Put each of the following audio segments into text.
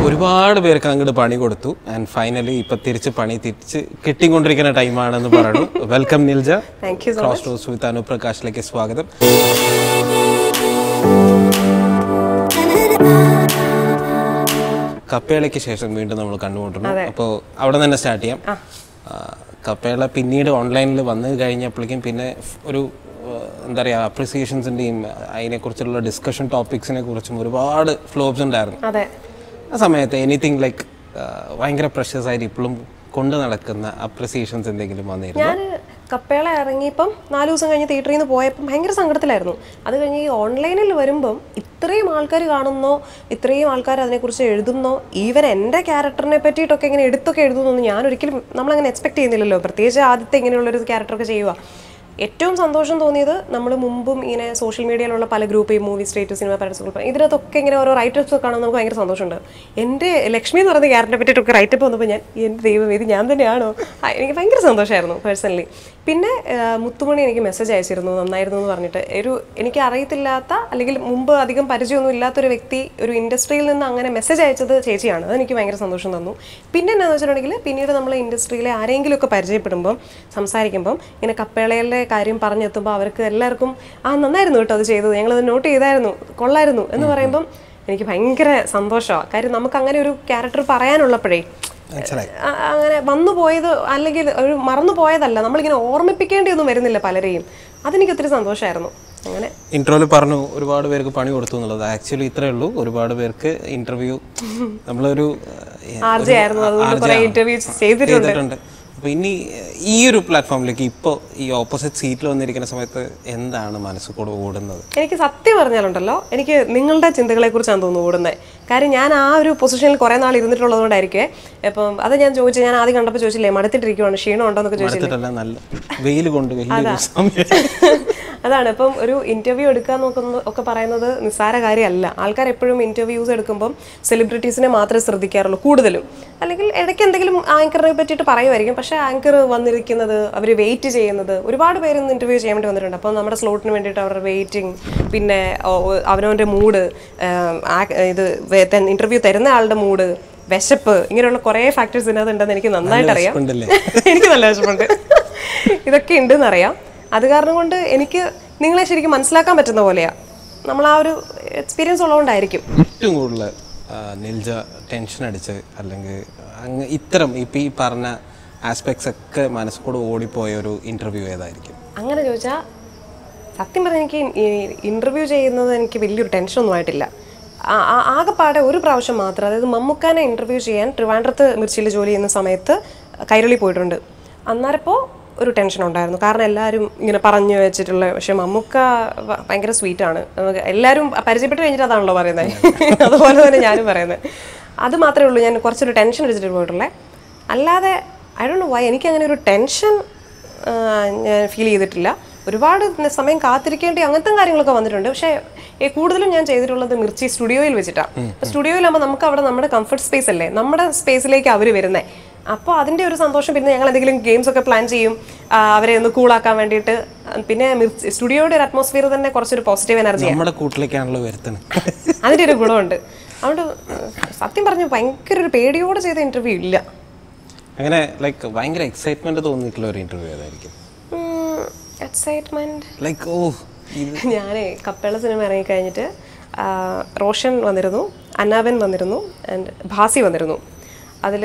ഒരുപാട് പേർക്ക് അങ്ങോട്ട് പണി കൊടുത്തു ആൻഡ് ഫൈനലി ഇപ്പൊ തിരിച്ച് പണി തിരിച്ച് കിട്ടിക്കൊണ്ടിരിക്കുന്ന ടൈമാണെന്ന് പറഞ്ഞു. Welcome Nilja. Cross roads with അനുപ്രകാശിലേക്ക് സ്വാഗതം. കപ്പേളയ്ക്ക് ശേഷം വീണ്ടും നമ്മൾ കണ്ടുമുട്ടുന്നു. അപ്പോൾ അവിടെ തന്നെ സ്റ്റാർട്ട് ചെയ്യാം. കപ്പേള പിന്നീട് ഓൺലൈനിൽ വന്നു കഴിഞ്ഞപ്പോഴേക്കും പിന്നെ ഒരു എന്താ പറയുക അപ്രിസിയേഷൻസിൻ്റെയും അതിനെക്കുറിച്ചുള്ള ഡിസ്കഷൻ ടോപ്പിക്സിനെ കുറിച്ചും ഒരുപാട് ഫ്ലോപ്സ് ഉണ്ടായിരുന്നു. ആ സമയത്ത് എനിത്തിങ് ലൈക്ക് ഭയങ്കര പ്രഷ്യസ് ആയിട്ട് ഇപ്പോഴും കൊണ്ട് നടക്കുന്ന അപ്രിസിയേഷൻസ് എന്തെങ്കിലും വന്നിരുന്നു? ഞാൻ കപ്പേള ഇറങ്ങിയപ്പം 4 ദിവസം കഴിഞ്ഞ് തിയേറ്ററിൽ നിന്ന് പോയപ്പം ഭയങ്കര സങ്കടത്തിലായിരുന്നു. അത് കഴിഞ്ഞ് ഈ ഓൺലൈനിൽ വരുമ്പം ഇത്രയും ആൾക്കാർ കാണുന്നോ, ഇത്രയും ആൾക്കാർ അതിനെക്കുറിച്ച് എഴുതുന്നോ, ഈവൻ എൻ്റെ ക്യാരക്ടറിനെ പറ്റിയിട്ടൊക്കെ ഇങ്ങനെ എടുത്തൊക്കെ എഴുതുന്നൊന്നും ഞാനൊരിക്കലും നമ്മളങ്ങനെ എക്സ്പെക്ട് ചെയ്യുന്നില്ലല്ലോ. പ്രത്യേകിച്ച് ആദ്യത്തെ ഇങ്ങനെയുള്ളൊരു ക്യാരക്ടറൊക്കെ ചെയ്യുക. ഏറ്റവും സന്തോഷം തോന്നിയത് നമ്മൾ മുമ്പും ഇങ്ങനെ സോഷ്യൽ മീഡിയയിലുള്ള പല ഗ്രൂപ്പ്, മൂവി സ്ട്രീറ്റ്, സിനിമ പാരൻസ് ഗ്രൂപ്പ്, ഇതിനകത്തൊക്കെ ഇങ്ങനെ ഓരോ റൈറ്റപ്സ് ഒക്കെ കാണാൻ നമുക്ക് ഭയങ്കര സന്തോഷമുണ്ട്. എൻ്റെ ലക്ഷ്മി എന്ന് പറയുന്ന ക്യാരക്ടറിനെ പറ്റിയിട്ടൊക്കെ റൈറ്റപ്പ് വന്നപ്പോൾ എൻ്റെ ദൈവം ഇത് ഞാൻ തന്നെയാണോ, എനിക്ക് ഭയങ്കര സന്തോഷമായിരുന്നു പേഴ്സണലി. പിന്നെ മുത്തുമണി എനിക്ക് മെസ്സേജ് അയച്ചിരുന്നു, നന്നായിരുന്നു എന്ന് പറഞ്ഞിട്ട്. എനിക്ക് അറിയത്തില്ലാത്ത അല്ലെങ്കിൽ മുമ്പ് അധികം പരിചയമൊന്നും ഇല്ലാത്തൊരു വ്യക്തി ഒരു ഇൻഡസ്ട്രിയിൽ നിന്ന് അങ്ങനെ മെസ്സേജ് അയച്ചത് ചേച്ചിയാണ്. അതെനിക്ക് ഭയങ്കര സന്തോഷം തന്നു. പിന്നെ എന്താണെന്ന് വെച്ചിട്ടുണ്ടെങ്കിൽ പിന്നീട് നമ്മൾ ഇൻഡസ്ട്രിയിലെ ആരെങ്കിലുമൊക്കെ പരിചയപ്പെടുമ്പം സംസാരിക്കുമ്പം ഇങ്ങനെ കപ്പേളയിലെ കാര്യം പറഞ്ഞെത്തുമ്പോൾ അവർക്ക് എല്ലാവർക്കും നന്നായിരുന്നു കേട്ടോ അത് ചെയ്തത്, ഞങ്ങളത് നോട്ട് ചെയ്തായിരുന്നു, കൊള്ളായിരുന്നു എന്ന് പറയുമ്പം എനിക്ക് ഭയങ്കര സന്തോഷമാണ്. കാര്യം നമുക്ക് അങ്ങനെ ഒരു ക്യാരക്ടർ പറയാനുള്ളപ്പോഴേ അങ്ങനെ വന്നു പോയത് അല്ലെങ്കിൽ ഒരു മറന്നു പോയതല്ല, നമ്മളിങ്ങനെ ഓർമ്മിപ്പിക്കേണ്ടിയൊന്നും വരുന്നില്ല പലരെയും. അതെനിക്ക് ഒത്തിരി സന്തോഷമായിരുന്നു. അങ്ങനെ ഇന്റർവ്യൂവിൽ പറഞ്ഞു ഒരുപാട് പേർക്ക് പണി കൊടുത്തു എന്നുള്ളത്. ആക്ച്വലി ഇത്രേ ഉള്ളൂ. ഒരുപാട് പേർക്ക് ഇന്റർവ്യൂ നമ്മളൊരു ഇന്റർവ്യൂ ചെയ്തിട്ടുണ്ട്. അപ്പോൾ ഇനി ഈ ഒരു പ്ലാറ്റ്ഫോമിലേക്ക് ഇപ്പോൾ ഈ ഓപ്പോസിറ്റ് സീറ്റിൽ വന്നിരിക്കുന്ന സമയത്ത് എന്താണ് മനസ്സിൽ കൂടെ ഓടുന്നത്? എനിക്ക് സത്യം പറഞ്ഞാലുണ്ടല്ലോ, എനിക്ക് നിങ്ങളുടെ ചിന്തകളെ കുറിച്ചാണ് തോന്നുന്നു ഓടുന്നത്. കാര്യം ഞാൻ ആ ഒരു പൊസിഷനിൽ കുറേ നാൾ ഇരുന്നിട്ടുള്ളത് കൊണ്ടായിരിക്കും. ഇപ്പം അത് ഞാൻ ചോദിച്ചു, ഞാൻ ആദ്യം കണ്ടപ്പോൾ ചോദിച്ചില്ലേ മടുത്തിട്ടിരിക്കുവാണ്, ക്ഷീണം ഉണ്ടോ എന്നൊക്കെ ചോദിച്ചില്ല. നല്ല വെയിൽ കൊണ്ട് അതാണ്. ഇപ്പം ഒരു ഇന്റർവ്യൂ എടുക്കാൻ നോക്കുന്ന ഒക്കെ പറയുന്നത് നിസ്സാര കാര്യമല്ല. ആൾക്കാർ എപ്പോഴും ഇന്റർവ്യൂസ് എടുക്കുമ്പം സെലിബ്രിറ്റീസിനെ മാത്രമേ ശ്രദ്ധിക്കാറുള്ളൂ കൂടുതലും. അല്ലെങ്കിൽ ഇടയ്ക്ക് എന്തെങ്കിലും ആങ്കറിനെ പറ്റിയിട്ട് പറയുമായിരിക്കും. പക്ഷേ ആങ്കർ വന്നിരിക്കുന്നത്, അവർ വെയിറ്റ് ചെയ്യുന്നത്, ഒരുപാട് പേര് ഇന്ന് ഇന്റർവ്യൂ ചെയ്യാൻ വേണ്ടി വന്നിട്ടുണ്ട്. അപ്പം നമ്മുടെ സ്ലോട്ടിന് വേണ്ടിയിട്ട് അവരുടെ വെയിറ്റിംഗ്, പിന്നെ അവനവൻ്റെ മൂഡ്, ഇത് ഇന്റർവ്യൂ തരുന്ന ആളുടെ മൂഡ്, വിശപ്പ്, ഇങ്ങനെയുള്ള കുറേ ഫാക്ടേഴ്സ് ഇതിനകത്തുണ്ടെന്ന് എനിക്ക് നന്നായിട്ട് അറിയാം. എനിക്ക് നല്ല വിശപ്പുണ്ട്. ഇതൊക്കെ ഉണ്ടെന്ന് അറിയാം. അത് കാരണം കൊണ്ട് എനിക്ക് നിങ്ങളെ ശരിക്കും മനസ്സിലാക്കാൻ പറ്റുന്ന പോലെയാണ്. നമ്മൾ ആ ഒരു എക്സ്പീരിയൻസ് ഉള്ളതുകൊണ്ടായിരിക്കും. ഏറ്റവും കൂടുതൽ നിൽജ ടെൻഷൻ അടിച്ച് അല്ലെങ്കിൽ ഇത്തരം ഇപ്പം ഈ പറഞ്ഞ ആസ്പെക്ട്സ് ഒക്കെ മനസ്സിലൂടെ ഓടിപ്പോയ ഒരു ഇന്റർവ്യൂ ഏതായിരിക്കും? അങ്ങനെ ചോദിച്ചാൽ സത്യം പറഞ്ഞാൽ എനിക്ക് ഇന്റർവ്യൂ ചെയ്യുന്നത് എനിക്ക് വലിയൊരു ടെൻഷനൊന്നും ആയിട്ടില്ല. ആകെപ്പാടെ ഒരു പ്രാവശ്യം മാത്രം, അതായത് മമ്മൂക്കാനെ ഇന്റർവ്യൂ ചെയ്യാൻ ട്രിവാൻഡ്രത്ത് മിർച്ചിയിൽ ജോലി ചെയ്യുന്ന സമയത്ത് കൈരളി പോയിട്ടുണ്ട്. അന്നേരപ്പോൾ ഒരു ടെൻഷൻ ഉണ്ടായിരുന്നു. കാരണം എല്ലാവരും ഇങ്ങനെ പറഞ്ഞു വെച്ചിട്ടുള്ള, പക്ഷെ മമ്മൂക്ക ഭയങ്കര സ്വീറ്റാണ്. എല്ലാവരും പരിചയപ്പെട്ട് കഴിഞ്ഞിട്ട് അതാണല്ലോ പറയുന്നത്. അതുപോലെ തന്നെ ഞാനും പറയുന്നത്. അത് മാത്രമേ ഉള്ളൂ ഞാൻ കുറച്ചൊരു ടെൻഷൻ അടിച്ചിട്ട് പോയിട്ടുള്ളത്. അല്ലാതെ ഐ ഡോണ്ട് നോ വൈ എനിക്കങ്ങനെ ഒരു ടെൻഷൻ ഞാൻ ഫീൽ ചെയ്തിട്ടില്ല. ഒരുപാട് സമയം കാത്തിരിക്കേണ്ടി അങ്ങനത്തെ കാര്യങ്ങളൊക്കെ വന്നിട്ടുണ്ട്. പക്ഷേ കൂടുതലും ഞാൻ ചെയ്തിട്ടുള്ളത് മിർച്ചി സ്റ്റുഡിയോയിൽ വെച്ചിട്ടാണ്. സ്റ്റുഡിയോയിലാകുമ്പോൾ നമുക്ക് അവിടെ നമ്മുടെ കംഫർട്ട് സ്പേസ് അല്ലേ, നമ്മുടെ സ്പേസിലേക്ക് അവർ വരുന്നത്. അപ്പോൾ അതിൻ്റെ ഒരു സന്തോഷം. പിന്നെ ഞങ്ങൾ എന്തെങ്കിലും ഗെയിംസ് ഒക്കെ പ്ലാൻ ചെയ്യും അവരെ ഒന്ന് കൂളാക്കാൻ വേണ്ടിയിട്ട്. പിന്നെ സ്റ്റുഡിയോയുടെ ഒരു അറ്റ്മോസ്ഫിയർ തന്നെ കുറച്ചൊരു പോസിറ്റീവ് എനർജിയാണ്. നമ്മുടെ കൂട്ടിലേക്കാണല്ലോ വരുത്തുന്നത്. അതിൻ്റെ ഒരു ഗുണമുണ്ട്. അതുകൊണ്ട് സത്യം പറഞ്ഞു ഭയങ്കര ഒരു പേടിയോടെ ചെയ്ത ഇന്റർവ്യൂ ഇല്ല. അങ്ങനെ ലൈക്ക് ഭയങ്കര എക്സൈറ്റ്മെന്റ് തോന്നിയിട്ടുള്ള ഒരു ഇന്റർവ്യൂ ഏതായിരിക്കും? എക്സൈറ്റ്മെന്റ് ലൈക്ക് ഞാൻ കപ്പേള സിനിമ ഇറങ്ങിക്കഴിഞ്ഞിട്ട് റോഷൻ വന്നിരുന്നു, അന്നാബൻ വന്നിരുന്നു, ആൻഡ് ഭാസി വന്നിരുന്നു. അതിൽ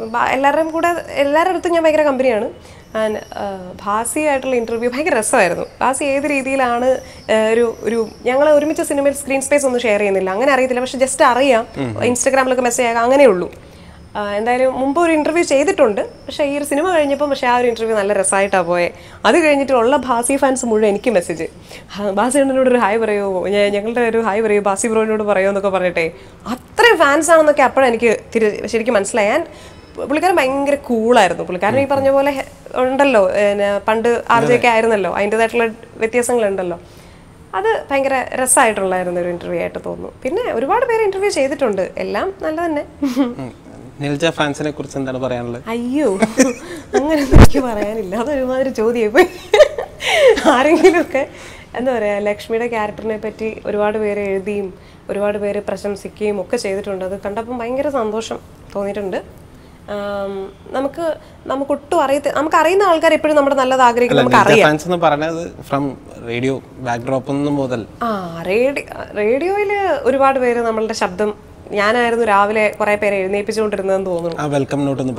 എല്ലാവരുടെ അടുത്തും ഞാൻ ഭയങ്കര കമ്പനിയാണ്. ആൻഡ് ഭാസി ആയിട്ടുള്ള ഇൻ്റർവ്യൂ ഭയങ്കര രസമായിരുന്നു. ഭാസി ഏത് രീതിയിലാണ് ഒരു ഞങ്ങൾ ഒരുമിച്ച് സിനിമയിൽ സ്ക്രീൻ സ്പേസ് ഒന്നും ഷെയർ ചെയ്യുന്നില്ല, അങ്ങനെ അറിയത്തില്ല. പക്ഷെ ജസ്റ്റ് അറിയാം, ഇൻസ്റ്റാഗ്രാമിലൊക്കെ മെസ്സേജ് ആകാം, അങ്ങനെയേ ഉള്ളൂ. എന്തായാലും മുമ്പ് ഒരു ഇൻ്റർവ്യൂ ചെയ്തിട്ടുണ്ട്. പക്ഷേ ഈ ഒരു സിനിമ കഴിഞ്ഞപ്പം ആ ഒരു ഇൻ്റർവ്യൂ നല്ല രസമായിട്ടാണ് പോയത്. അത് കഴിഞ്ഞിട്ടുള്ള ഭാസി ഫാൻസ് മുഴുവൻ എനിക്ക് മെസ്സേജ്, ഭാസി അണ്ണനോട് ഒരു ഹായ് പറയുമോ, ഞങ്ങളുടെ ഒരു ഹായ് പറയുമോ, ഭാസി ബ്രോനോട് പറയുമോ എന്നൊക്കെ പറഞ്ഞിട്ടേ. അത്രയും ഫാൻസ് ആണെന്നൊക്കെ അപ്പോഴെനിക്ക് ശരിക്കും മനസ്സിലായി. പുള്ളിക്കാരൻ ഭയങ്കര കൂളായിരുന്നു. പുള്ളിക്കാരൻ ഈ പറഞ്ഞ പോലെ ഉണ്ടല്ലോ, പണ്ട് ആർജയൊക്കെ ആയിരുന്നല്ലോ, അതിൻ്റെതായിട്ടുള്ള വ്യത്യാസങ്ങളുണ്ടല്ലോ. അത് ഭയങ്കര രസമായിട്ടുള്ളായിരുന്നു ഒരു ഇൻ്റർവ്യൂ ആയിട്ട് തോന്നുന്നു. പിന്നെ ഒരുപാട് പേര് ഇൻ്റർവ്യൂ ചെയ്തിട്ടുണ്ട്, എല്ലാം നല്ല തന്നെ. നിൽജ ഫാൻസിനെ കുറിച്ച് എന്താണ് പറയാനുള്ളത്? അയ്യോ, അങ്ങനെയൊന്നും എനിക്ക് പറയാനില്ല. അതൊരുമാതിരി ചോദ്യമായി പോയി. ആരെങ്കിലുമൊക്കെ എന്താ പറയുക, ലക്ഷ്മിയുടെ ക്യാരക്ടറിനെ പറ്റി ഒരുപാട് പേര് എഴുതിയും ഒരുപാട് പേര് പ്രശംസിക്കുകയും ഒക്കെ ചെയ്തിട്ടുണ്ട്. അത് കണ്ടപ്പം ഭയങ്കര സന്തോഷം തോന്നിയിട്ടുണ്ട്. നമുക്കൊട്ടും നമുക്കറിയുന്ന ആൾക്കാർ എപ്പോഴും നമ്മുടെ നല്ലത് ആഗ്രഹിക്കും. റേഡിയോയിൽ ഒരുപാട് പേര് നമ്മളുടെ ശബ്ദം, ഞാനായിരുന്നു രാവിലെ കുറെ പേരെ എഴുന്നേപ്പിച്ചുകൊണ്ടിരുന്നതെന്ന് തോന്നുന്നു.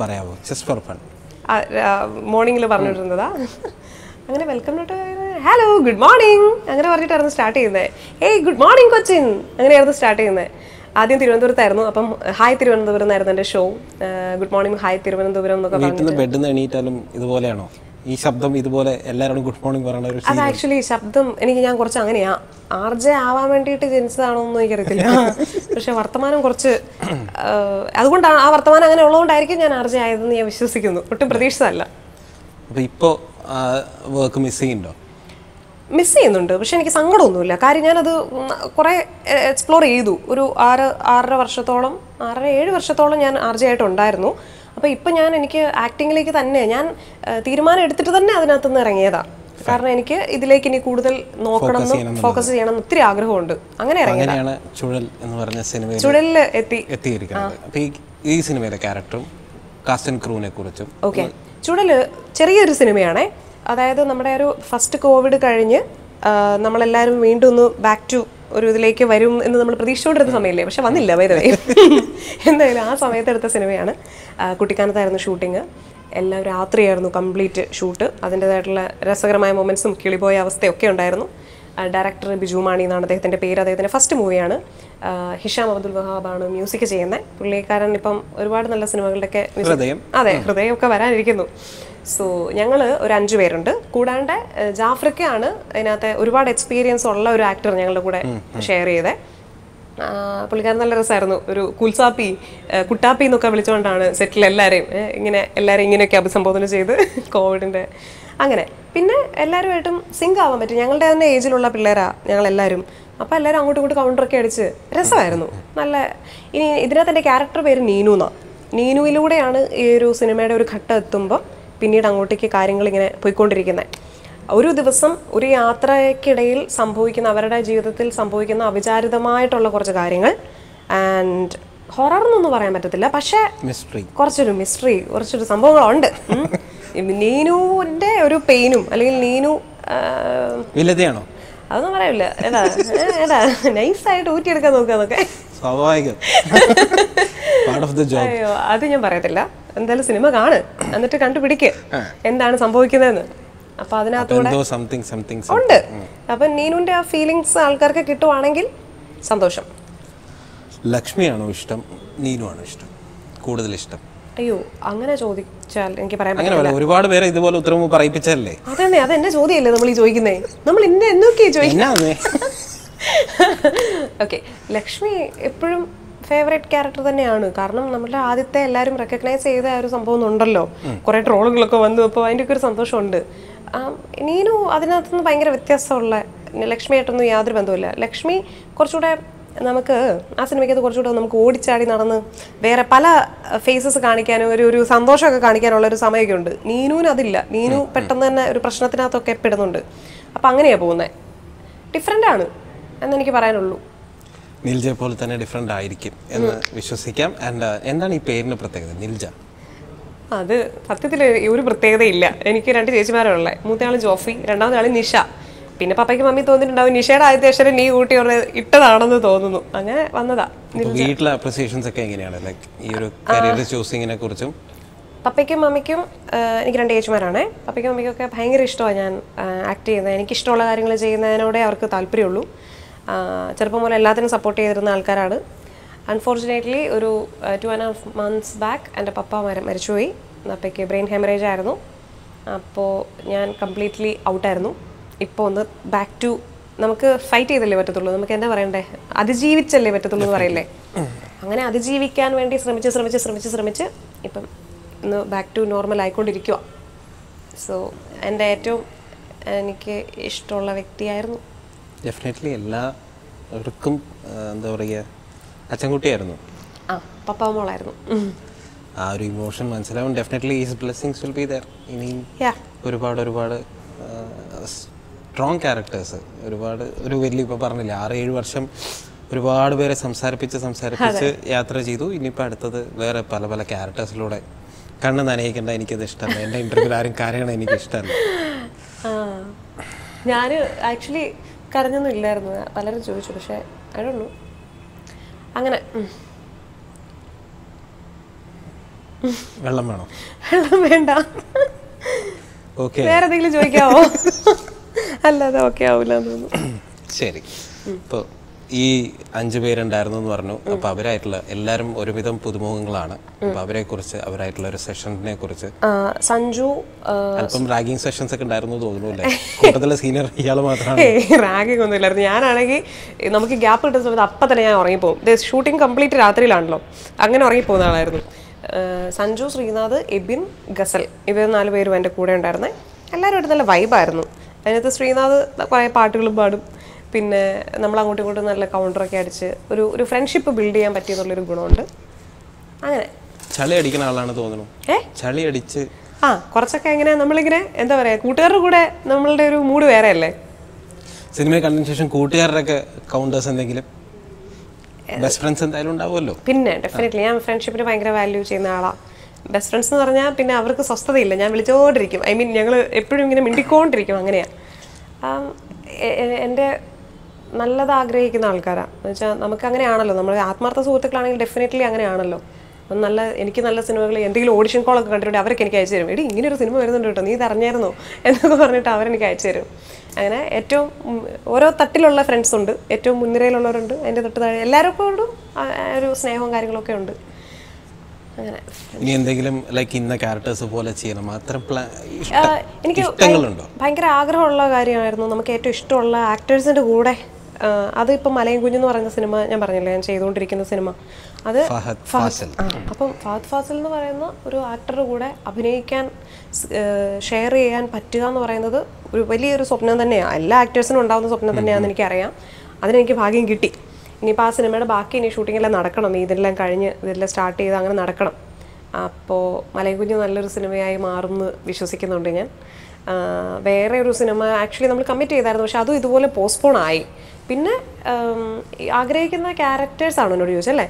മോർണിംഗിൽ പറഞ്ഞിട്ടിരുന്നതാ. അങ്ങനെ welcome note, hello good morning അങ്ങനെ പറഞ്ഞിട്ടായിരുന്നു സ്റ്റാർട്ട് ചെയ്യുന്നത്. ഏയ് ഗുഡ് മോർണിംഗ് കൊച്ചിൻ അങ്ങനെയായിരുന്നു സ്റ്റാർട്ട് ചെയ്യുന്നത്. ആദ്യം തിരുവനന്തപുരത്തായിരുന്നു. അപ്പം ഹായ് തിരുവനന്തപുരം എന്നായിരുന്നു എൻ്റെ show. Good morning hi Thiruvananthapuram എന്നൊക്കെ ഇതുപോലെയാണോ ഈ ശബ്ദം? ഇതുപോലെ എല്ലാവരോടും ഗുഡ് മോർണിംഗ് പറയണ? അത് ആക്ച്വലി ശബ്ദം ഞാൻ കുറച്ച് അങ്ങനെയാ, RJ ആവാൻ വേണ്ടിയിട്ട് ജനിച്ചതാണോ എന്ന് എനിക്കറിയത്തില്ല. പക്ഷെ വർത്തമാനം കുറച്ച്, അതുകൊണ്ടാണ് ആ വർത്തമാനം അങ്ങനെ ഉള്ളതുകൊണ്ടായിരിക്കും ഞാൻ RJ ആയതെന്ന് ഞാൻ വിശ്വസിക്കുന്നു. ഒട്ടും പ്രതീക്ഷിച്ചതല്ല. ഇപ്പോൾ വർക്ക് മിസ് ചെയ്യുന്നുണ്ട്. പക്ഷെ എനിക്ക് സങ്കടമൊന്നുമില്ല. കാര്യം ഞാനത് കുറേ എക്സ്പ്ലോർ ചെയ്തു. ഒരു 6.5 വർഷത്തോളം 6-7 വർഷത്തോളം ഞാൻ RJ ആയിട്ടുണ്ടായിരുന്നു. അപ്പോൾ ഇപ്പം എനിക്ക് ആക്ടിങ്ങിലേക്ക് തന്നെ ഞാൻ തീരുമാനം എടുത്തിട്ട് തന്നെ അതിനകത്തുനിന്ന് ഇറങ്ങിയതാണ്. കാരണം എനിക്ക് ഇതിലേക്ക് ഇനി കൂടുതൽ നോക്കണം, ഫോക്കസ് ചെയ്യണം ഒത്തിരി ആഗ്രഹമുണ്ട്. അങ്ങനെ ഇറങ്ങിയതാണ്. ചുഴലിൽ എത്തിയിരിക്കുന്നത് ഈ സിനിമയിലെ ക്യാരക്ടറും കാസ്റ്റ് ആൻഡ് ക്രൂവിനെ കുറിച്ചും. ഓക്കെ, ചുഴല് ചെറിയൊരു സിനിമയാണേ. അതായത് നമ്മുടെ ഒരു ഫസ്റ്റ് കോവിഡ് കഴിഞ്ഞ് നമ്മളെല്ലാവരും വീണ്ടും ഒന്ന് ബാക്ക് ടു ഒരു ഇതിലേക്ക് വരും എന്ന് നമ്മൾ പ്രതീക്ഷിച്ചുകൊണ്ടിരുന്ന സമയമില്ലേ, പക്ഷെ വന്നില്ല. വൈദവേ എന്തായാലും ആ സമയത്ത് എടുത്ത സിനിമയാണ്. കുട്ടിക്കാനത്തായിരുന്നു ഷൂട്ടിങ്. എല്ലാം രാത്രിയായിരുന്നു കംപ്ലീറ്റ് ഷൂട്ട്. അതിൻ്റെതായിട്ടുള്ള രസകരമായ മൊമെൻറ്റ്സും കിളിപോയ അവസ്ഥയൊക്കെ ഉണ്ടായിരുന്നു. ഡയറക്ടർ ബിജു മാണി എന്നാണ് അദ്ദേഹത്തിൻ്റെ പേര്. അദ്ദേഹത്തിൻ്റെ ഫസ്റ്റ് മൂവിയാണ്. ഹിഷാം അബ്ദുൽ വഹാബാണ് മ്യൂസിക് ചെയ്യുന്നത്. പുള്ളിക്കാരൻ ഇപ്പം ഒരുപാട് നല്ല സിനിമകളുടെയൊക്കെ ഹൃദയമൊക്കെ വരാനിരിക്കുന്നു. സോ ഞങ്ങൾ ഒരു 5 പേരുണ്ട്. കൂടാണ്ട് ജാഫ്രിക്കയാണ് അതിനകത്ത് ഒരുപാട് എക്സ്പീരിയൻസ് ഉള്ള ഒരു ആക്ടർ ഞങ്ങളുടെ കൂടെ ഷെയർ ചെയ്തത്. പുള്ളിക്കാരൻ നല്ല രസമായിരുന്നു. ഒരു കുൽസാപ്പി കുട്ടാപ്പി എന്നൊക്കെ വിളിച്ചുകൊണ്ടാണ് സെറ്റിൽ എല്ലാവരെയും ഇങ്ങനെയൊക്കെ അഭിസംബോധന ചെയ്ത് കോവിഡിൻ്റെ അങ്ങനെ. പിന്നെ എല്ലാവരുമായിട്ടും സിങ്ക് ആവാൻ പറ്റും. ഞങ്ങളുടെ തന്നെ ഏജിലുള്ള പിള്ളേരാണ് ഞങ്ങളെല്ലാവരും. അപ്പോൾ എല്ലാവരും അങ്ങോട്ടും ഇങ്ങോട്ടും കൗണ്ടറൊക്കെ അടിച്ച് രസമായിരുന്നു. നല്ല ഇനി ഇതിനകത്ത് എൻ്റെ ക്യാരക്ടർ പേര് നീനു എന്നാണ്. നീനുവിലൂടെയാണ് ഈ ഒരു സിനിമയുടെ ഒരു ഘട്ടം എത്തുമ്പോൾ പിന്നീട് അങ്ങോട്ടേക്ക് കാര്യങ്ങൾ ഇങ്ങനെ പോയിക്കൊണ്ടിരിക്കുന്നത്. ഒരു ദിവസം ഒരു യാത്രയ്ക്കിടയിൽ സംഭവിക്കുന്ന, അവരുടെ ജീവിതത്തിൽ സംഭവിക്കുന്ന അവിചാരിതമായിട്ടുള്ള കുറച്ച് കാര്യങ്ങൾ. ആൻഡ് ഹൊറർ എന്നൊന്നും പറയാൻ പറ്റത്തില്ല, പക്ഷേ കുറച്ചൊരു മിസ്റ്ററി, കുറച്ചൊരു സംഭവങ്ങളുണ്ട്. നീനുവിൻ്റെ ഒരു പെയിനും അല്ലെങ്കിൽ നീനു അതൊന്നും പറയില്ല. ഏതാ നൈസായിട്ട് ഊറ്റിയെടുക്കാൻ നോക്കുക അതൊക്കെ. അയ്യോ അത് ഞാൻ പറയത്തില്ല. എന്തായാലും സിനിമ കാണ്, എന്നിട്ട് കണ്ടുപിടിക്ക് എന്താണ് സംഭവിക്കുന്നതെന്ന്. അപ്പൊ അതിനകത്തൂടെ ഉണ്ട്. അപ്പൊ നീനുവിന്റെ ആ ഫീലിങ്സ് ആൾക്കാർക്ക് കിട്ടുവാണെങ്കിൽ സന്തോഷം. ലക്ഷ്മിയാണോ ഇഷ്ടം, നീനുവാണോ ഇഷ്ടം, കൂടുതൽ ഇഷ്ടം? അയ്യോ അങ്ങനെ ചോദിച്ചാൽ എനിക്ക് പറയാൻ പറ്റില്ല. ഒരുപാട് പേരെ ഇതുപോലെ ഉത്തരവ് പറയിപ്പിച്ചല്ലേ. അതന്നെ, അതെന്റെ ചോദ്യമല്ലേ നമ്മൾ ഈ ചോദിക്കുന്നേ. നമ്മൾ ഇന്ന എന്തൊക്കെയാ ചോദിക്കുന്നത്. ഓക്കെ, ലക്ഷ്മി എപ്പോഴും ഫേവറേറ്റ് ക്യാരക്ടർ തന്നെയാണ്. കാരണം നമ്മുടെ ആദ്യത്തെ എല്ലാവരും റെക്കഗ്നൈസ് ചെയ്ത ഒരു സംഭവം ഉണ്ടല്ലോ, കുറെ ട്രോളുകളൊക്കെ വന്നു. അപ്പോൾ അതിൻ്റെയൊക്കെ ഒരു സന്തോഷമുണ്ട്. നീനു അതിനകത്തുനിന്ന് ഭയങ്കര വ്യത്യാസമുള്ള, ലക്ഷ്മിയായിട്ടൊന്നും യാതൊരു ബന്ധവുമില്ല. ലക്ഷ്മി കുറച്ചുകൂടെ നമുക്ക് ആ സിനിമയ്ക്കത് കുറച്ചുകൂടെ നമുക്ക് ഓടിച്ചാടി നടന്ന് വേറെ പല ഫേസസ് കാണിക്കാനും ഒരു സന്തോഷമൊക്കെ കാണിക്കാനുള്ള ഒരു സമയമൊക്കെ ഉണ്ട്. നീനുവിന് അതില്ല. നീനു പെട്ടെന്ന് തന്നെ ഒരു പ്രശ്നത്തിനകത്തൊക്കെ പെടുന്നുണ്ട്. അപ്പം അങ്ങനെയാണ് പോകുന്നത്. ഡിഫറെൻ്റ് ആണ് എന്നെനിക്ക് പറയാനുള്ളൂ. നിൽജയെ പോലെ തന്നെ ഡിഫറെൻ്റ് ആയിരിക്കും എന്ന് വിശ്വസിക്കാം. ആൻഡ് എന്താണ് ഈ പേരിന് പ്രത്യേകത നിൽജ? അത് സത്യത്തിൽ ഒരു പ്രത്യേകതയില്ല. എനിക്ക് 2 ചേച്ചിമാരുള്ളത്. മൂത്തയാൾ ജോഫി, രണ്ടാമത്തെ ആൾ നിഷ. പിന്നെ പപ്പയ്ക്ക് മമ്മി തോന്നിയിട്ടുണ്ടാവും നിഷയുടെ ആദ്യത്തെ അക്ഷരം നീ കൂട്ടി ഇട്ടതാണെന്ന് തോന്നുന്നു. അങ്ങനെ വന്നതാ. വീട്ടിലെ അപ്രിസിയേഷൻസ് ഒക്കെ എങ്ങനെയാണ് ലൈക്ക് ഈ ഒരു കരിയർ ചൂസിങ്ങിനെ കുറിച്ചും? പപ്പയ്ക്കും മമ്മിക്കും, എനിക്ക് 2 ചേച്ചിമാരാണ്. പപ്പയ്ക്കും മമ്മിക്കൊക്കെ ഭയങ്കര ഇഷ്ടമാണ് ഞാൻ ആക്ട് ചെയ്യുന്നത്. എനിക്കിഷ്ടമുള്ള കാര്യങ്ങൾ ചെയ്യുന്നതിനോടെ അവർക്ക് താല്പര്യമുള്ളൂ. ചെറുപ്പം പോലെ എല്ലാത്തിനും സപ്പോർട്ട് ചെയ്തിരുന്ന ആൾക്കാരാണ്. അൺഫോർച്ചുനേറ്റ്ലി ഒരു 2.5 months ബാക്ക് എൻ്റെ പപ്പ മരിച്ചുപോയി. പപ്പയ്ക്ക് ബ്രെയിൻ ഹെമറേജ് ആയിരുന്നു. അപ്പോൾ ഞാൻ കംപ്ലീറ്റ്ലി ഔട്ടായിരുന്നു. ഇപ്പോൾ ഒന്ന് ബാക്ക് ടു, നമുക്ക് ഫൈറ്റ് ചെയ്തല്ലേ പറ്റത്തുള്ളൂ, നമുക്ക് എന്താ പറയണ്ടേ, അതിജീവിച്ചല്ലേ പറ്റത്തുള്ളൂ എന്ന് പറയില്ലേ. അങ്ങനെ അതിജീവിക്കാൻ വേണ്ടി ശ്രമിച്ച് ഇപ്പം ഇന്ന് ബാക്ക് ടു നോർമൽ ആയിക്കൊണ്ടിരിക്കുക. സോ എൻ്റെ ഏറ്റവും എനിക്ക് ഇഷ്ടമുള്ള വ്യക്തിയായിരുന്നു. ഡെഫിനറ്റ്ലി എല്ലാവർക്കും എന്താ പറയുക, അച്ഛൻകുട്ടിയായിരുന്നു. പപ്പ മോളായിരുന്നു. ആ ഒരു ഇമോഷൻ മനസ്സിലാവും. Definitely his blessings will be there. ഇനിയും ഒരുപാട് സ്ട്രോങ് ക്യാരക്ടേഴ്സ് ഒരുപാട്. ഒരു വലിയ ഇപ്പോൾ പറഞ്ഞില്ല 6-7 വർഷം ഒരുപാട് പേരെ സംസാരിപ്പിച്ച് യാത്ര ചെയ്തു. ഇനിയിപ്പോൾ അടുത്തത് വേറെ പല പല ക്യാരക്ടേഴ്സിലൂടെ കണ്ണ് നനയിക്കേണ്ട. എനിക്കത് ഇഷ്ടമല്ല. എൻ്റെ ഇൻ്റർവ്യൂവിൽ ആരും കരയണം എനിക്ക് ഇഷ്ടമല്ല. ഞാൻ ആക്ച്വലി കരഞ്ഞൊന്നും ഇല്ലായിരുന്നു. പലരും ചോദിച്ചു, പക്ഷേ ഐ ഡോണ്ട് നോ. അങ്ങനെ വെള്ളം വേണോ? വെള്ളം വേണ്ട. ഓക്കെ, വേറെ എന്തെങ്കിലും ചോദിക്കാവോ? അല്ലാതെ ഓക്കെ ആവില്ല എന്ന് തോന്നുന്നു. ശരി. ഇപ്പോൾ ഈ 5 പേരുണ്ടായിരുന്നു എന്ന് പറഞ്ഞു. അപ്പോൾ അവരായിട്ടുള്ള എല്ലാവരും ഒരുവിധം പുതുമുഖങ്ങളാണ്. അപ്പോൾ അവരെക്കുറിച്ച്, അവരായിട്ടുള്ള ഒരു സെഷനെ കുറിച്ച്. സഞ്ജു അല്പം റാഗിങ് സെഷൻസ് ഒക്കെ ഉണ്ടായിരുന്നു തോന്നുന്നു. കൂടുതൽ സീനിയർ ഇയാൾ മാത്രമാണ്. റാഗിങ് ഒന്നും ഇല്ലായിരുന്നു. ഞാനാണെങ്കിൽ നമുക്ക് ഗ്യാപ്പ് കിട്ടുന്ന സമയത്ത് അപ്പം തന്നെ ഞാൻ ഉറങ്ങിപ്പോകും. ഷൂട്ടിംഗ് കംപ്ലീറ്റ് രാത്രിയിലാണല്ലോ, അങ്ങനെ ഉറങ്ങിപ്പോകുന്ന ആളായിരുന്നു. സഞ്ജു, ശ്രീനാഥ്, എബിൻ, ഗസൽ, ഇവർ 4 പേരും എൻ്റെ കൂടെ ഉണ്ടായിരുന്നേ. എല്ലാവരും നല്ല വൈബായിരുന്നു. അതിനകത്ത് ശ്രീനാഥ് കുറേ പാട്ടുകളും പാടും. പിന്നെ നമ്മൾ അങ്ങോട്ടും ഇങ്ങോട്ടും നല്ല കൗണ്ടറൊക്കെ അടിച്ച് ഒരു ഫ്രണ്ട്ഷിപ്പ് ബിൽഡ് ചെയ്യാൻ പറ്റിയെന്നുള്ളൊരു ഗുണമുണ്ട്. അങ്ങനെ ചളി അടിക്കുന്ന ആളാണ് തോന്നുന്നു. ചളി അടിച്ച് കുറച്ചൊക്കെ എങ്ങനെ നമ്മളിങ്ങനെ എന്താ പറയുക, കൂട്ടുകാരുടെ കൂടെ നമ്മളുടെ ഒരു മൂഡ് വേറെ അല്ലേ. സിനിമ കണ്ടതിന് ശേഷം കൂട്ടുകാരുടെയൊക്കെ കൗണ്ടേഴ്സ് എന്തെങ്കിലും? ബെസ്റ്റ് ഫ്രണ്ട്സ് എന്തായാലും ഉണ്ടാവുമല്ലോ. പിന്നെ ഡെഫിനറ്റ്ലി ഞാൻ ഫ്രണ്ട്ഷിപ്പിന് ഭയങ്കര വാല്യൂ ചെയ്യുന്ന ആളാണ്. ബെസ്റ്റ് ഫ്രണ്ട്സ് എന്ന് പറഞ്ഞാൽ പിന്നെ അവർക്ക് സ്വസ്ഥതയില്ല. ഞാൻ വിളിച്ചോണ്ടിരിക്കും. ഐ മീൻ ഞങ്ങൾ എപ്പോഴും ഇങ്ങനെ മിണ്ടിക്കൊണ്ടിരിക്കും. അങ്ങനെയാണ്. എൻ്റെ നല്ലത് ആഗ്രഹിക്കുന്ന ആൾക്കാരാണ്. എന്ന് വെച്ചാൽ നമുക്ക് അങ്ങനെയാണല്ലോ, നമ്മൾ ആത്മാർത്ഥ സുഹൃത്തുക്കളാണെങ്കിൽ ഡെഫിനറ്റ്ലി അങ്ങനെയാണല്ലോ. അപ്പം എനിക്ക് നല്ല സിനിമകൾ എന്തെങ്കിലും ഓഡിഷൻ കോളൊക്കെ കണ്ടിട്ടുണ്ട് അവർക്ക് എനിക്ക് അയച്ചു തരും. എടി ഇങ്ങനെ ഒരു സിനിമ വരുന്നുണ്ട് കേട്ടോ, നീ ഇത് അറിഞ്ഞായിരുന്നോ എന്നൊക്കെ പറഞ്ഞിട്ട് അവരെനിക്ക് അയച്ചു തരും. അങ്ങനെ ഏറ്റവും ഓരോ തട്ടിലുള്ള ഫ്രണ്ട്സ് ഉണ്ട്, ഏറ്റവും മുൻനിരയിലുള്ളവരുണ്ട്, അതിൻ്റെ തൊട്ട് താഴെ എല്ലാവർക്കും ഒരു സ്നേഹവും കാര്യങ്ങളൊക്കെ ഉണ്ട്. അങ്ങനെ ഇനി എന്തെങ്കിലും ലൈക്ക് ഇന്ന ക്യാരക്ടേഴ്സ് പോലെ ചെയ്യണം എനിക്ക് ഭയങ്കര ആഗ്രഹമുള്ള കാര്യമായിരുന്നു. നമുക്ക് ഏറ്റവും ഇഷ്ടമുള്ള ആക്ടേഴ്സിൻ്റെ കൂടെ അതിപ്പോൾ മലയും കുഞ്ഞെന്ന് പറയുന്ന സിനിമ ഞാൻ പറഞ്ഞില്ലേ, ഞാൻ ചെയ്തുകൊണ്ടിരിക്കുന്ന സിനിമ, അത് അപ്പം ഫഹദ് ഫാസിൽ എന്ന് പറയുന്ന ഒരു ആക്ടറുടെ കൂടെ അഭിനയിക്കാൻ, ഷെയർ ചെയ്യാൻ പറ്റുക എന്ന് പറയുന്നത് ഒരു വലിയൊരു സ്വപ്നം തന്നെയാണ്. എല്ലാ ആക്ടേഴ്സിനും ഉണ്ടാകുന്ന സ്വപ്നം തന്നെയാണെന്ന് എനിക്കറിയാം. അതിനെനിക്ക് ഭാഗ്യം കിട്ടി. ഇനിയിപ്പോൾ ആ സിനിമയുടെ ബാക്കി ഇനി ഷൂട്ടിങ്ങെല്ലാം നടക്കണം, ഇതെല്ലാം കഴിഞ്ഞ് ഇതെല്ലാം സ്റ്റാർട്ട് ചെയ്ത് അങ്ങനെ നടക്കണം. അപ്പോൾ മലയും കുഞ്ഞ് നല്ലൊരു സിനിമയായി മാറുമെന്ന് വിശ്വസിക്കുന്നുണ്ട് ഞാൻ. വേറെ ഒരു സിനിമ ആക്ച്വലി നമ്മൾ കമ്മിറ്റ് ചെയ്തായിരുന്നു, പക്ഷെ അതും ഇതുപോലെ പോസ്റ്റ്പോൺ ആയി. പിന്നെ ആഗ്രഹിക്കുന്ന ക്യാരക്ടേഴ്സാണ് എന്നോട് ചോദിച്ചല്ലേ.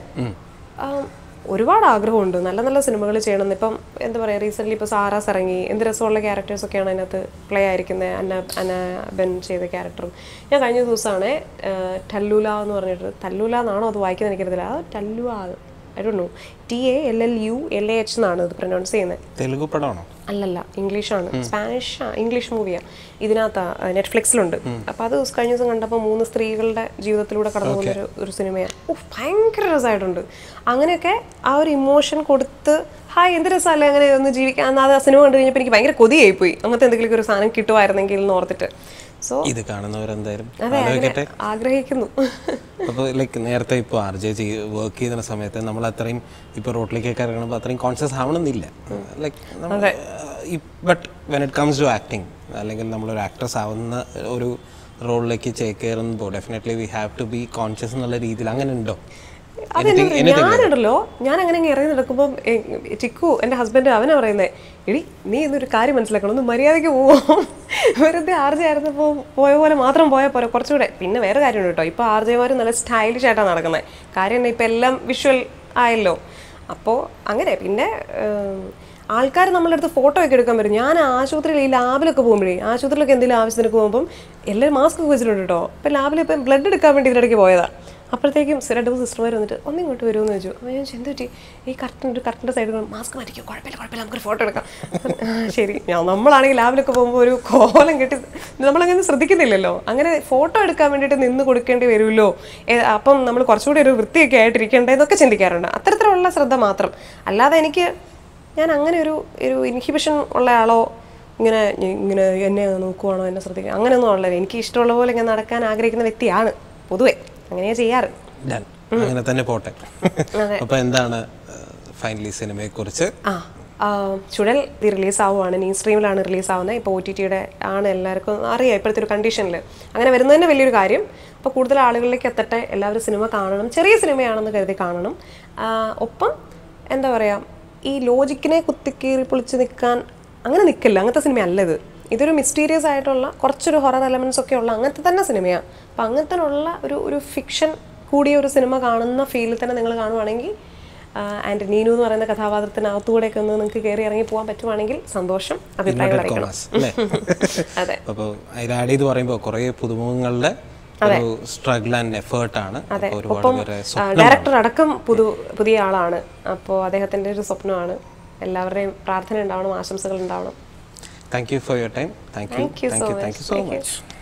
ഒരുപാട് ആഗ്രഹമുണ്ട് നല്ല നല്ല സിനിമകൾ ചെയ്യണമെന്ന്. ഇപ്പം എന്താ പറയുക, റീസെൻ്റ്ലി ഇപ്പോൾ സാറാസ് ഇറങ്ങി, എന്ത് രസമുള്ള ക്യാരക്ടേഴ്സൊക്കെയാണ് അതിനകത്ത് പ്ലേ ആയിരിക്കുന്നത്. അന ബെൻ ചെയ്ത ഞാൻ കഴിഞ്ഞ ദിവസമാണ് ടല്ലൂല എന്ന് പറഞ്ഞിട്ട്, ടല്ലൂല എന്നാണോ അത് വായിക്കുന്നത് എനിക്കറിയില്ല, Tallulah I don't know, TALLULAH എന്നാണ് ഇത് പ്രൊനൗൺസ് ചെയ്യുന്നത്. തെലുഗു പടമാണോ? അല്ലല്ല, ഇംഗ്ലീഷാണ്, ഇംഗ്ലീഷ് മൂവിയാണ്. ഇതിനകത്ത് നെറ്റ്ഫ്ലിക്സിലുണ്ട്. അപ്പോൾ അത് കഴിഞ്ഞ ദിവസം കണ്ടപ്പോൾ 3 സ്ത്രീകളുടെ ജീവിതത്തിലൂടെ കടന്നു പോകുന്ന ഒരു സിനിമയാണ്. ഭയങ്കര രസമായിട്ടുണ്ട്. അങ്ങനെയൊക്കെ ആ ഒരു ഇമോഷൻ കൊടുത്ത് എന്ത് രസമല്ലേ അങ്ങനെ ഒന്ന് ജീവിക്കാൻ. അത് ആ സിനിമ കണ്ടു കഴിഞ്ഞപ്പോൾ എനിക്ക് ഭയങ്കര കൊതിയായിപ്പോയി, അങ്ങനത്തെ എന്തെങ്കിലും ഒരു സാധനം കിട്ടുമായിരുന്നെങ്കിൽ എന്ന് ഓർത്തിട്ട്. സോ ഇത് കാണുന്നവരെന്തായാലും ആഗ്രഹിക്കുന്നു. അപ്പോൾ ലൈക്ക് നേരത്തെ ഇപ്പോൾ RJ വർക്ക് ചെയ്യുന്ന സമയത്ത് നമ്മൾ അത്രയും ഇപ്പോൾ റോട്ടിലേക്കൊക്കെ ഇറങ്ങുമ്പോൾ അത്രയും കോൺഷ്യസ് ആവണമെന്നില്ല. Like but when it comes to acting, അല്ലെങ്കിൽ നമ്മളൊരു ആക്ട്രസ് ആവുന്ന ഒരു റോളിലേക്ക് കയറുമ്പോൾ definitely we have to be conscious എന്നുള്ള രീതിയിൽ അങ്ങനെ ഉണ്ടോ? ഞാനുണ്ടല്ലോ, ഞാൻ അങ്ങനെ ഇറങ്ങി നടക്കുമ്പോൾ ചിക്കു എൻ്റെ ഹസ്ബൻഡ് അവനാ പറയുന്നത്, എടി നീ ഇന്നൊരു കാര്യം മനസ്സിലാക്കണം, ഒന്ന് മര്യാദയ്ക്ക് പോവാം, വെറുതെ RJ ആയിരുന്നപ്പോൾ പോയ പോലെ മാത്രം പോയാൽ പോരാ, കുറച്ചുകൂടെ. പിന്നെ വേറെ കാര്യമുണ്ട് കേട്ടോ, ഇപ്പോൾ RJമാർ നല്ല സ്റ്റൈലിഷ് ആയിട്ടാണ് നടക്കുന്നത്. കാര്യം തന്നെ ഇപ്പം എല്ലാം വിഷ്വൽ ആയല്ലോ. അപ്പോൾ അങ്ങനെ പിന്നെ ആൾക്കാർ നമ്മളുടെ അടുത്ത് ഫോട്ടോ ഒക്കെ എടുക്കാൻ വരും. ഞാൻ ആശുപത്രിയിൽ ഈ ലാബിലൊക്കെ പോകുമ്പോഴേ, ആശുപത്രിയിലൊക്കെ എന്തെങ്കിലും ആവശ്യത്തിനൊക്കെ പോകുമ്പം എല്ലാവരും മാസ്ക് ഒക്കെ വെച്ചിട്ടുണ്ട് കേട്ടോ. അപ്പം ലാബിൽ ഇപ്പം ബ്ലഡ് എടുക്കാൻ വേണ്ടി ഇതിനിടയ്ക്ക് പോയതാണ്. അപ്പോഴത്തേക്കും 2 സിസ്റ്റർമാർ വന്നിട്ട് ഒന്നിങ്ങോട്ട് വരുമെന്ന് ചോദിച്ചു. അപ്പോൾ ഞാൻ എന്ത് പറ്റി, ഈ കറക്റ്റിൻ്റെ സൈഡിൽ മാസ്ക് മാറ്റിക്കോ, കുഴപ്പമില്ല നമുക്കൊരു ഫോട്ടോ എടുക്കാം. ശരി, നമ്മളാണെങ്കിൽ ലാബിലൊക്കെ പോകുമ്പോൾ ഒരു കോലം കെട്ടി നമ്മളങ്ങനെ ശ്രദ്ധിക്കുന്നില്ലല്ലോ. അങ്ങനെ ഫോട്ടോ എടുക്കാൻ വേണ്ടിയിട്ട് നിന്ന് കൊടുക്കേണ്ടി വരുമല്ലോ, അപ്പം നമ്മൾ കുറച്ചുകൂടി ഒരു വൃത്തിയൊക്കെ ആയിട്ടിരിക്കേണ്ടത് എന്നൊക്കെ ചിന്തിക്കാറുണ്ട്. അത്തരത്തിലുള്ള ശ്രദ്ധ മാത്രം. അല്ലാതെ ഞാൻ അങ്ങനെ ഒരു ഇൻഹിബിഷൻ ഉള്ള ആളോ, ഇങ്ങനെ എന്നെ നോക്കുവാണോ, എന്നെ ശ്രദ്ധിക്കുക, അങ്ങനെയൊന്നും ഉള്ളത്. എനിക്ക് ഇഷ്ടമുള്ള പോലെ ഇങ്ങനെ നടക്കാൻ ആഗ്രഹിക്കുന്ന വ്യക്തിയാണ് പൊതുവെ, അങ്ങനെയാ ചെയ്യാറ്. അങ്ങനെ തന്നെ പോട്ടെ. അപ്പോൾ എന്താണ് ഫൈനലി സിനിമയെ കുറിച്ച്? ചുഴൽ റിലീസാവുകയാണ്, നീ സ്ട്രീമിലാണ് റിലീസാവുന്നത്. ഇപ്പോൾ OTTയുടെ ആണ്, എല്ലാവർക്കും അറിയാം ഇപ്പോഴത്തെ ഒരു കണ്ടീഷനിൽ. അങ്ങനെ വരുന്നതന്നെ വലിയൊരു കാര്യം. അപ്പോൾ കൂടുതൽ ആളുകളിലേക്ക് എത്തട്ടെ, എല്ലാവരും സിനിമ കാണണം. ചെറിയ സിനിമയാണെന്ന് കരുതി കാണണം. ഒപ്പം എന്താ പറയുക, ഈ ലോജിക്കിനെ കുത്തിക്കീറി പൊളിച്ച് നിൽക്കാൻ അങ്ങനെ നിൽക്കില്ല, അങ്ങനത്തെ സിനിമ അല്ലത്. ഇതൊരു മിസ്റ്റീരിയസ് ആയിട്ടുള്ള കുറച്ചൊരു ഹൊറർ എലമെന്റ്സ് ഒക്കെ ഉള്ള അങ്ങനത്തെ തന്നെ സിനിമയാണ്. അപ്പം അങ്ങനത്തെ ഉള്ള ഒരു ഫിക്ഷൻ കൂടിയ ഒരു സിനിമ കാണുന്ന ഫീലിൽ തന്നെ നിങ്ങൾ കാണുവാണെങ്കിൽ ആൻഡ് നീനു എന്ന് പറയുന്ന കഥാപാത്രത്തിനകത്തുകൂടെയൊക്കെ ഒന്ന് നിങ്ങൾക്ക് കയറി ഇറങ്ങി പോകാൻ പറ്റുവാണെങ്കിൽ സന്തോഷം. അഭിപ്രായങ്ങൾ അറിയിക്കണം. അതെ. അപ്പോൾ അതിൽ ആഡ് ചെയ്ത് പറയുമ്പോൾ കുറേ പുതുമുഖങ്ങളുടെ ഒരു സ്ട്രഗിൾ ആൻഡ് എഫേർട്ടാണ്. ഡയറക്ടർ അടക്കം പുതിയ ആളാണ്. അപ്പോൾ അദ്ദേഹത്തിൻ്റെ ഒരു സ്വപ്നമാണ്. എല്ലാവരുടെയും പ്രാർത്ഥന ഉണ്ടാവണം, ആശംസകൾ ഉണ്ടാവണം. Thank you for your time. Thank you so much.